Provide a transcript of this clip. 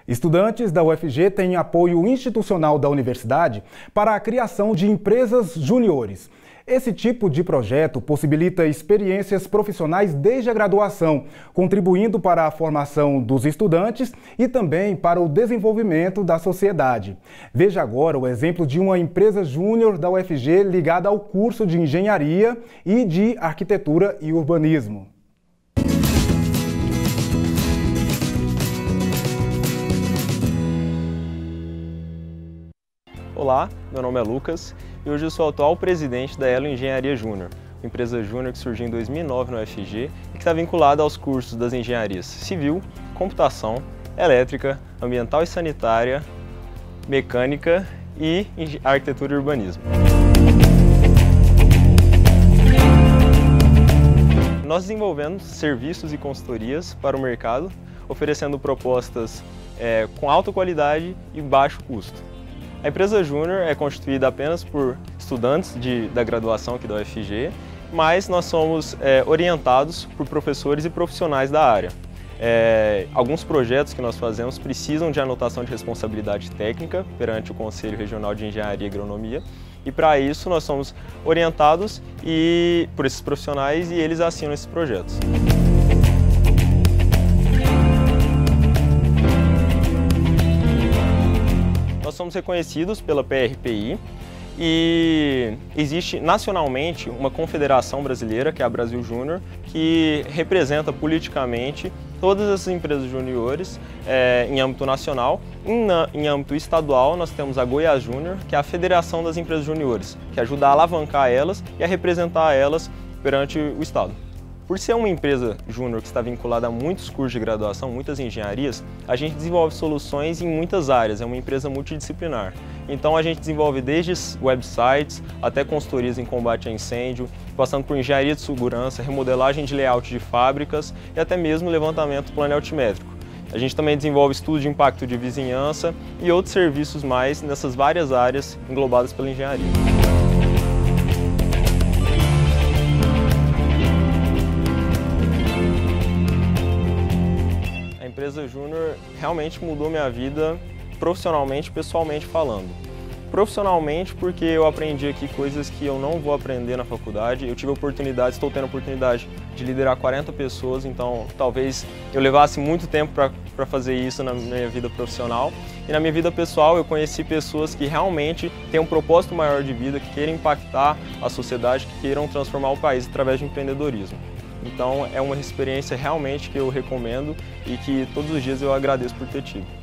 Estudantes da UFG têm apoio institucional da universidade para a criação de empresas júniores. Esse tipo de projeto possibilita experiências profissionais desde a graduação, contribuindo para a formação dos estudantes e também para o desenvolvimento da sociedade. Veja agora o exemplo de uma empresa júnior da UFG ligada ao curso de Engenharia e de Arquitetura e Urbanismo. Olá, meu nome é Lucas e hoje eu sou o atual presidente da Elo Engenharia Júnior, uma empresa júnior que surgiu em 2009 no UFG e que está vinculada aos cursos das engenharias Civil, Computação, Elétrica, Ambiental e Sanitária, Mecânica e Arquitetura e Urbanismo. Nós desenvolvemos serviços e consultorias para o mercado, oferecendo propostas com alta qualidade e baixo custo. A empresa júnior é constituída apenas por estudantes da graduação aqui da UFG, mas nós somos orientados por professores e profissionais da área. Alguns projetos que nós fazemos precisam de anotação de responsabilidade técnica perante o Conselho Regional de Engenharia e Agronomia, e para isso nós somos orientados por esses profissionais e eles assinam esses projetos. Nós somos reconhecidos pela PRPI e existe nacionalmente uma confederação brasileira, que é a Brasil Júnior, que representa politicamente todas essas empresas juniores em âmbito nacional. Em âmbito estadual, nós temos a Goiás Júnior, que é a Federação das Empresas Juniores, que ajuda a alavancar elas e a representar elas perante o Estado. Por ser uma empresa júnior que está vinculada a muitos cursos de graduação, muitas engenharias, a gente desenvolve soluções em muitas áreas, é uma empresa multidisciplinar. Então a gente desenvolve desde websites até consultorias em combate a incêndio, passando por engenharia de segurança, remodelagem de layout de fábricas e até mesmo levantamento planealtimétrico. A gente também desenvolve estudo de impacto de vizinhança e outros serviços mais nessas várias áreas englobadas pela engenharia. A empresa júnior realmente mudou minha vida profissionalmente e pessoalmente falando. Profissionalmente porque eu aprendi aqui coisas que eu não vou aprender na faculdade. Eu tive a oportunidade, estou tendo a oportunidade de liderar 40 pessoas, então talvez eu levasse muito tempo para fazer isso na minha vida profissional. E na minha vida pessoal eu conheci pessoas que realmente têm um propósito maior de vida, que queiram impactar a sociedade, que queiram transformar o país através de empreendedorismo. Então é uma experiência realmente que eu recomendo e que todos os dias eu agradeço por ter tido.